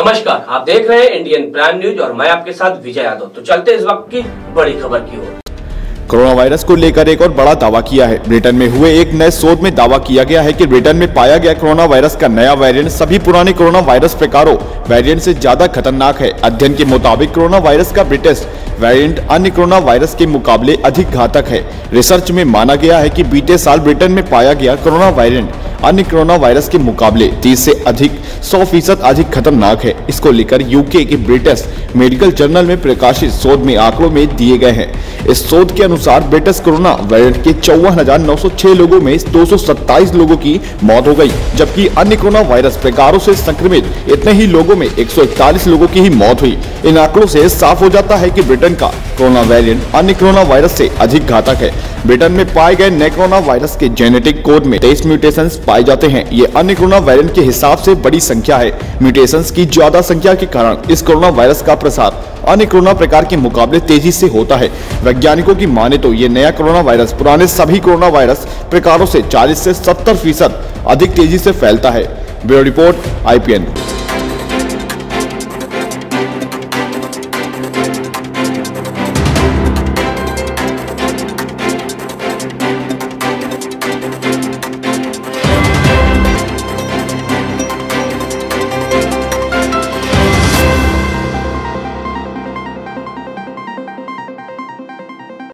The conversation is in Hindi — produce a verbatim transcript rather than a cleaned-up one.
नमस्कार, आप देख रहे हैं इंडियन प्राइम न्यूज और मैं आपके साथ विजय यादव। तो चलते इस वक्त की बड़ी खबर की ओर। कोरोना वायरस को लेकर एक और बड़ा दावा किया है। ब्रिटेन में हुए एक नए शोध में दावा किया गया है कि ब्रिटेन में पाया गया कोरोना वायरस का नया वेरिएंट सभी पुराने कोरोना वायरस प्रकारों वेरिएंट से ज्यादा खतरनाक है। अध्ययन के मुताबिक कोरोना वायरस का ब्रिटिश वेरिएंट अन्य कोरोना वायरस के मुकाबले अधिक घातक है। रिसर्च में माना गया है कि बीते साल ब्रिटेन में पाया गया कोरोना वेरिएंट अन्य कोरोना वायरस के मुकाबले तीस से अधिक सौ फीसद अधिक खतरनाक है। इसको लेकर यूके के ब्रिटिश मेडिकल जर्नल में प्रकाशित शोध में आंकड़ों में दिए गए हैं। इस शोध के अनुसार ब्रिटिश कोरोना वेरिएंट के चौवन हजार नौ सौ छह लोगों में दो सौ सत्ताईस लोगों की मौत हो गई, जबकि अन्य कोरोना वायरस प्रकारों से संक्रमित इतने ही लोगों में एक सौ इकतालीस लोगों की ही मौत हुई। इन आंकड़ों से साफ हो जाता है कि ब्रिटेन का कोरोना वेरिएंट अन्य कोरोना वायरस से अधिक घातक है। ब्रिटेन में पाए गए नए कोरोना वायरस के जेनेटिक कोड में तेईस म्यूटेशंस पाए जाते हैं। ये अन्य कोरोना वेरिएंट के हिसाब से बड़ी संख्या है। म्यूटेशंस की ज्यादा संख्या के कारण इस कोरोना वायरस का प्रसार अन्य कोरोना प्रकार के मुकाबले तेजी से होता है। वैज्ञानिकों की माने तो ये नया कोरोना वायरस पुराने सभी कोरोना वायरस प्रकारों से चालीस से सत्तर फीसद अधिक तेजी से फैलता है। Bureau report I P N.